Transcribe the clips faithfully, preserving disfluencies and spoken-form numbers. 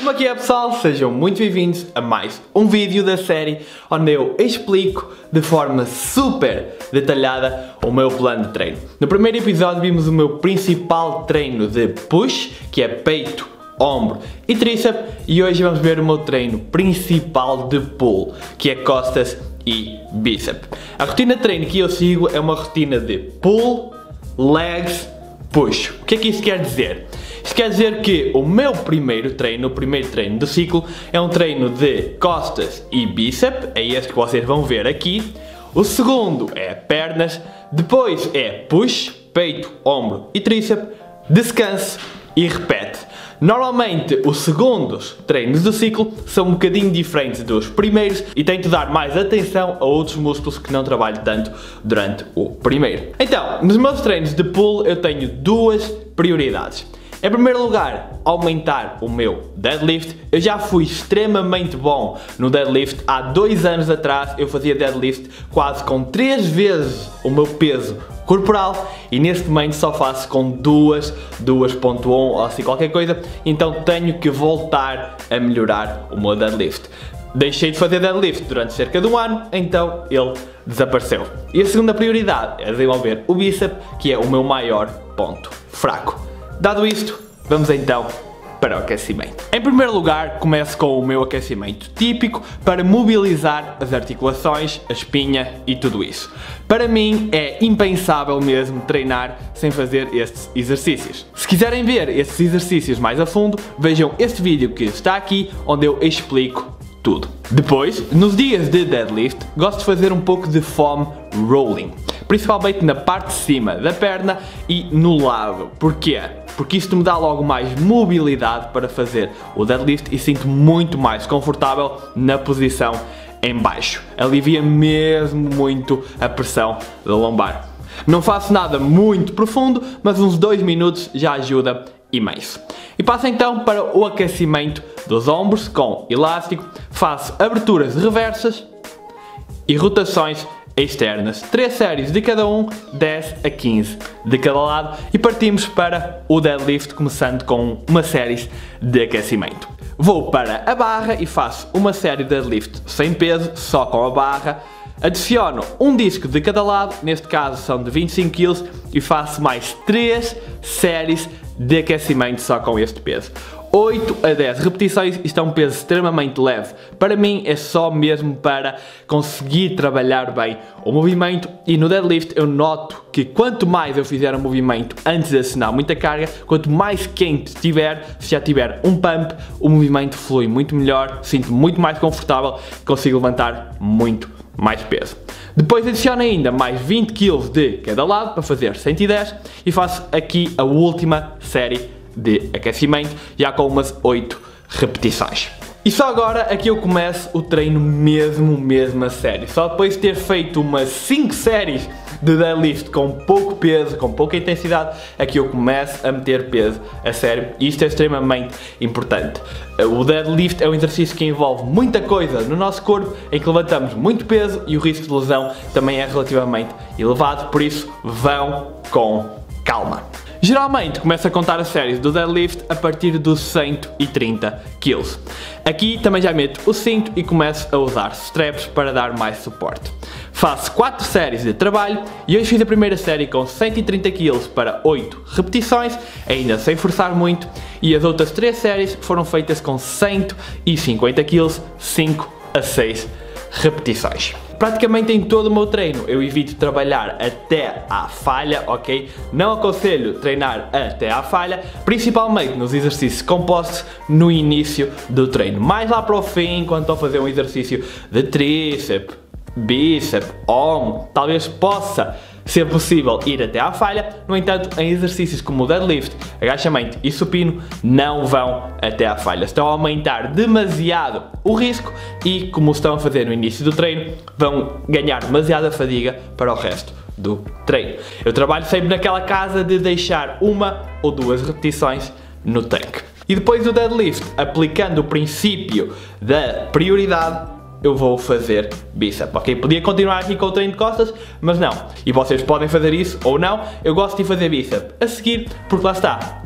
Como aqui é, pessoal? Sejam muito bem-vindos a mais um vídeo da série onde eu explico de forma super detalhada o meu plano de treino. No primeiro episódio vimos o meu principal treino de push, que é peito, ombro e tríceps, e hoje vamos ver o meu treino principal de pull, que é costas e bíceps. A rotina de treino que eu sigo é uma rotina de pull, legs, push. O que é que isso quer dizer? Isto quer dizer que o meu primeiro treino, o primeiro treino do ciclo, é um treino de costas e bíceps, é este que vocês vão ver aqui. O segundo é pernas, depois é push, peito, ombro e tríceps, descanso e repete. Normalmente os segundos treinos do ciclo são um bocadinho diferentes dos primeiros e tento dar mais atenção a outros músculos que não trabalho tanto durante o primeiro. Então, nos meus treinos de pull eu tenho duas prioridades. Em primeiro lugar, aumentar o meu deadlift. Eu já fui extremamente bom no deadlift. Há dois anos atrás eu fazia deadlift quase com três vezes o meu peso corporal e neste momento só faço com duas, duas ponto um ou assim qualquer coisa. Então tenho que voltar a melhorar o meu deadlift. Deixei de fazer deadlift durante cerca de um ano, então ele desapareceu. E a segunda prioridade é desenvolver o bíceps, que é o meu maior ponto fraco. Dado isto, vamos então para o aquecimento. Em primeiro lugar, começo com o meu aquecimento típico para mobilizar as articulações, a espinha e tudo isso. Para mim é impensável mesmo treinar sem fazer estes exercícios. Se quiserem ver estes exercícios mais a fundo, vejam este vídeo que está aqui onde eu explico tudo. Depois, nos dias de deadlift, gosto de fazer um pouco de foam rolling, principalmente na parte de cima da perna e no lado. Porquê? Porque isto me dá logo mais mobilidade para fazer o deadlift e sinto muito mais confortável na posição em baixo. Alivia mesmo muito a pressão da lombar. Não faço nada muito profundo, mas uns dois minutos já ajuda imenso. E passo então para o aquecimento dos ombros com elástico. Faço aberturas reversas e rotações externas, três séries de cada um, dez a quinze de cada lado, e partimos para o deadlift começando com uma série de aquecimento. Vou para a barra e faço uma série de deadlift sem peso, só com a barra. Adiciono um disco de cada lado, neste caso são de vinte e cinco quilos, e faço mais três séries de aquecimento só com este peso. oito a dez repetições, isto é um peso extremamente leve. Para mim é só mesmo para conseguir trabalhar bem o movimento, e no deadlift eu noto que quanto mais eu fizer o movimento antes de acionar muita carga, quanto mais quente estiver, se já tiver um pump, o movimento flui muito melhor, sinto muito mais confortável, consigo levantar muito mais peso. Depois adiciono ainda mais vinte quilos de cada lado para fazer cento e dez e faço aqui a última série de aquecimento, já com umas oito repetições. E só agora aqui eu começo o treino mesmo, mesmo a sério. Só depois de ter feito umas cinco séries de deadlift com pouco peso, com pouca intensidade, aqui eu começo a meter peso a sério, e isto é extremamente importante. O deadlift é um exercício que envolve muita coisa no nosso corpo, em que levantamos muito peso e o risco de lesão também é relativamente elevado, por isso vão com calma. Geralmente começo a contar as séries do deadlift a partir dos cento e trinta quilos. Aqui também já meto o cinto e começo a usar straps para dar mais suporte. Faço quatro séries de trabalho e hoje fiz a primeira série com cento e trinta quilos para oito repetições, ainda sem forçar muito, e as outras três séries foram feitas com cento e cinquenta quilos, cinco a seis repetições. Praticamente em todo o meu treino eu evito trabalhar até à falha, ok? Não aconselho treinar até à falha, principalmente nos exercícios compostos no início do treino. Mais lá para o fim, quando estou a fazer um exercício de tríceps, bíceps, ombro, talvez possa ser possível ir até à falha. No entanto, em exercícios como o deadlift, agachamento e supino não vão até à falha. Estão a aumentar demasiado o risco e, como estão a fazer no início do treino, vão ganhar demasiada fadiga para o resto do treino. Eu trabalho sempre naquela casa de deixar uma ou duas repetições no tanque. E depois do deadlift, aplicando o princípio da prioridade, eu vou fazer bíceps, ok? Podia continuar aqui com o treino de costas, mas não. E vocês podem fazer isso ou não. Eu gosto de fazer bíceps a seguir, porque lá está,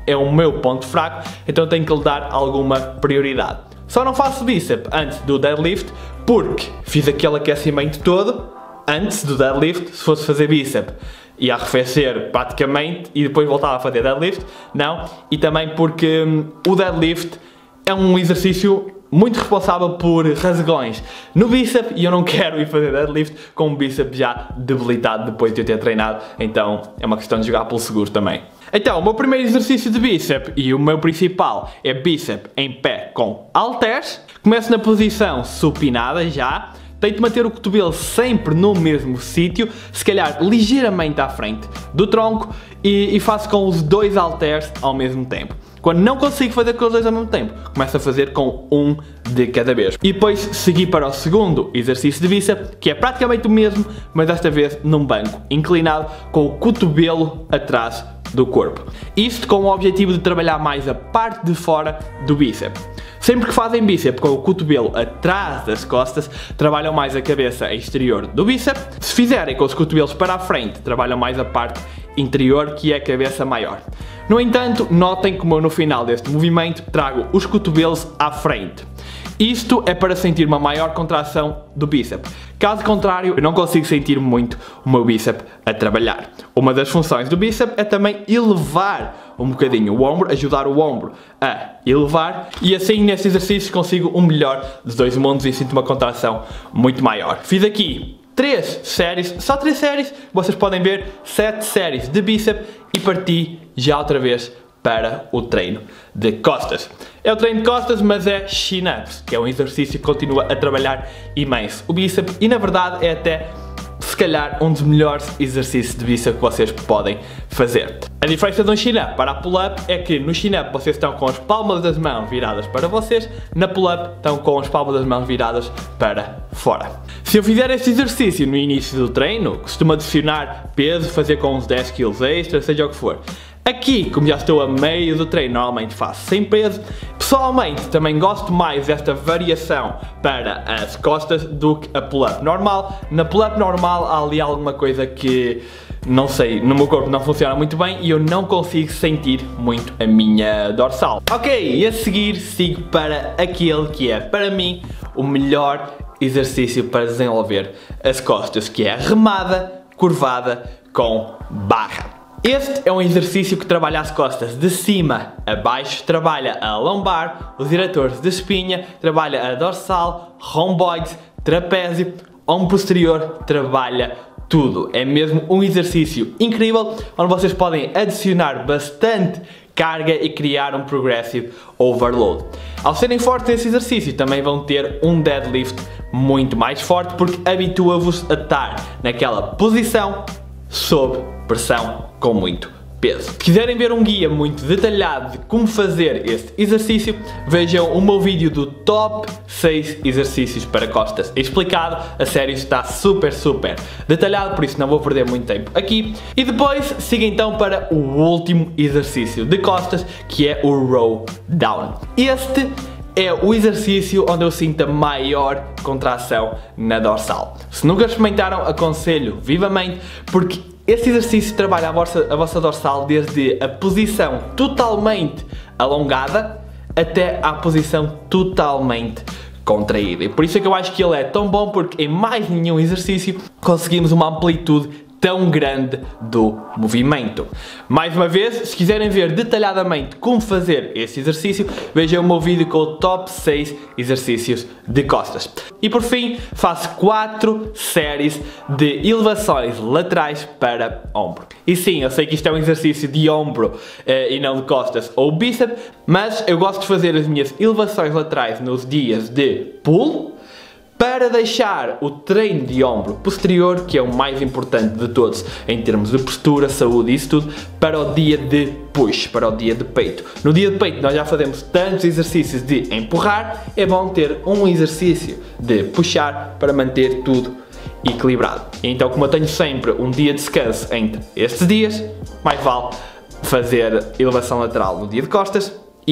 é o meu ponto fraco, então tenho que lhe dar alguma prioridade. Só não faço bíceps antes do deadlift porque fiz aquele aquecimento todo antes do deadlift. Se fosse fazer bíceps ia arrefecer praticamente e depois voltava a fazer deadlift, não. E também porque hum, o deadlift é um exercício muito responsável por rasgões no bíceps e eu não quero ir fazer deadlift com o bíceps já debilitado depois de eu ter treinado, então é uma questão de jogar pelo seguro também. Então, o meu primeiro exercício de bíceps e o meu principal é bíceps em pé com halteres. Começo na posição supinada já. Tento manter o cotovelo sempre no mesmo sítio, se calhar ligeiramente à frente do tronco, e, e faço com os dois halteres ao mesmo tempo. Quando não consigo fazer com os dois ao mesmo tempo, começo a fazer com um de cada vez. E depois segui para o segundo exercício de bíceps, que é praticamente o mesmo, mas desta vez num banco inclinado, com o cotovelo atrás do corpo. Isto com o objetivo de trabalhar mais a parte de fora do bíceps. Sempre que fazem bíceps com o cotovelo atrás das costas, trabalham mais a cabeça exterior do bíceps. Se fizerem com os cotovelos para a frente, trabalham mais a parte interior, que é a cabeça maior. No entanto, notem como eu no final deste movimento trago os cotovelos à frente. Isto é para sentir uma maior contração do bíceps. Caso contrário, eu não consigo sentir muito o meu bíceps a trabalhar. Uma das funções do bíceps é também elevar um bocadinho o ombro, ajudar o ombro a elevar, e assim neste exercício consigo o melhor dos dois mundos e sinto uma contração muito maior. Fiz aqui três séries, só três séries, vocês podem ver sete séries de bíceps e parti já outra vez para o treino de costas. É o treino de costas, mas é chin-ups, que é um exercício que continua a trabalhar imenso o bíceps e na verdade é até, se calhar, um dos melhores exercícios de bíceps que vocês podem fazer. A diferença de um chin-up para a pull-up é que no chin-up vocês estão com as palmas das mãos viradas para vocês, na pull-up estão com as palmas das mãos viradas para fora. Se eu fizer este exercício no início do treino, costumo adicionar peso, fazer com uns dez quilos extra, seja o que for. Aqui, como já estou a meio do treino, normalmente faço sem peso. Pessoalmente, também gosto mais desta variação para as costas do que a pull-up normal. Na pull-up normal há ali alguma coisa que, não sei, no meu corpo não funciona muito bem e eu não consigo sentir muito a minha dorsal. Ok, e a seguir sigo para aquele que é, para mim, o melhor exercício para desenvolver as costas, que é a remada curvada com barra. Este é um exercício que trabalha as costas de cima a baixo, trabalha a lombar, os diretores de espinha, trabalha a dorsal, romboides, trapézio, ombro posterior, trabalha tudo. É mesmo um exercício incrível, onde vocês podem adicionar bastante carga e criar um progressive overload. Ao serem fortes nesse exercício, também vão ter um deadlift muito mais forte, porque habitua-vos a estar naquela posição sob pressão com muito peso. Se quiserem ver um guia muito detalhado de como fazer este exercício, vejam o meu vídeo do top seis exercícios para costas explicado. A série está super super detalhado, por isso não vou perder muito tempo aqui. E depois siga então para o último exercício de costas, que é o row down. Este é o exercício onde eu sinto a maior contração na dorsal. Se nunca experimentaram, aconselho vivamente, porque este exercício trabalha a vossa, a vossa dorsal desde a posição totalmente alongada até à posição totalmente contraída. E por isso é que eu acho que ele é tão bom, porque em mais nenhum exercício conseguimos uma amplitude tão grande do movimento. Mais uma vez, se quiserem ver detalhadamente como fazer esse exercício, vejam o meu vídeo com o top seis exercícios de costas. E por fim, faço quatro séries de elevações laterais para ombro. E sim, eu sei que isto é um exercício de ombro eh, e não de costas ou bíceps, mas eu gosto de fazer as minhas elevações laterais nos dias de pull, para deixar o treino de ombro posterior, que é o mais importante de todos em termos de postura, saúde e isso tudo, para o dia de push, para o dia de peito. No dia de peito nós já fazemos tantos exercícios de empurrar, é bom ter um exercício de puxar para manter tudo equilibrado. Então, como eu tenho sempre um dia de descanso entre estes dias, mais vale fazer elevação lateral no dia de costas e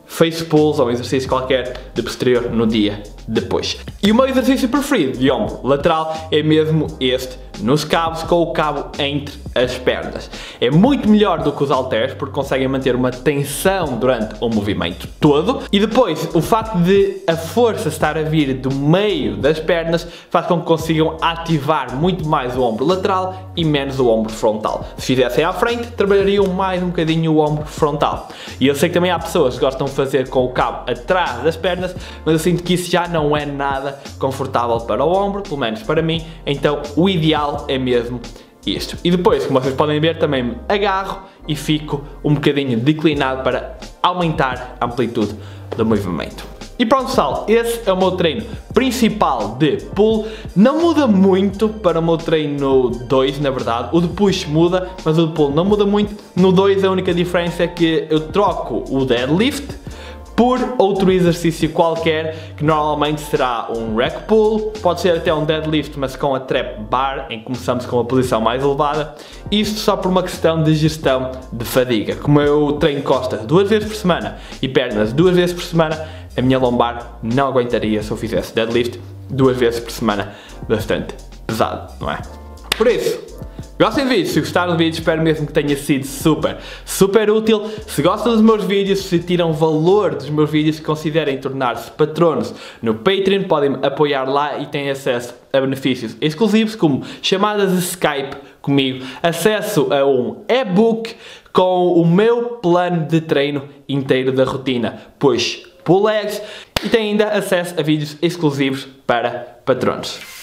face pulls ou um exercício qualquer de posterior no dia depois. E o meu exercício preferido de ombro lateral é mesmo este, nos cabos, com o cabo entre as pernas. É muito melhor do que os halteres porque conseguem manter uma tensão durante o movimento todo, e depois o facto de a força estar a vir do meio das pernas faz com que consigam ativar muito mais o ombro lateral e menos o ombro frontal. Se fizessem à frente, trabalhariam mais um bocadinho o ombro frontal. E eu sei que também há pessoas que gostam de fazer com o cabo atrás das pernas, mas eu sinto que isso já não é nada confortável para o ombro, pelo menos para mim, então o ideal é mesmo isto. E depois, como vocês podem ver, também me agarro e fico um bocadinho declinado para aumentar a amplitude do movimento. E pronto, pessoal, esse é o meu treino principal de pull. Não muda muito para o meu treino dois, na verdade. O de push muda, mas o de pull não muda muito. No dois a única diferença é que eu troco o deadlift por outro exercício qualquer, que normalmente será um rack pull, pode ser até um deadlift, mas com a trap bar, em que começamos com uma posição mais elevada. Isto só por uma questão de gestão de fadiga. Como eu treino costas duas vezes por semana e pernas duas vezes por semana, a minha lombar não aguentaria se eu fizesse deadlift duas vezes por semana, bastante pesado, não é? Por isso, gostem do vídeo, se gostaram do vídeo, espero mesmo que tenha sido super, super útil. Se gostam dos meus vídeos, se tiram valor dos meus vídeos, considerem tornar-se patronos no Patreon, podem me apoiar lá e têm acesso a benefícios exclusivos como chamadas de Skype comigo, acesso a um e-book com o meu plano de treino inteiro da rotina push pull legs, e têm ainda acesso a vídeos exclusivos para patronos.